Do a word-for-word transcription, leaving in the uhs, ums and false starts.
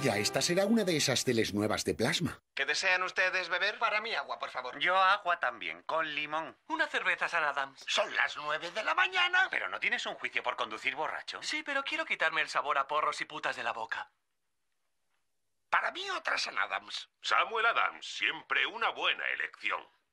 Vaya, esta será una de esas teles nuevas de plasma. ¿Qué desean ustedes beber? Para mí agua, por favor. Yo agua también, con limón. Una cerveza San Adams. Son las nueve de la mañana. ¿Pero no tienes un juicio por conducir borracho? Sí, pero quiero quitarme el sabor a porros y putas de la boca. Para mí otra San Adams. Samuel Adams, siempre una buena elección.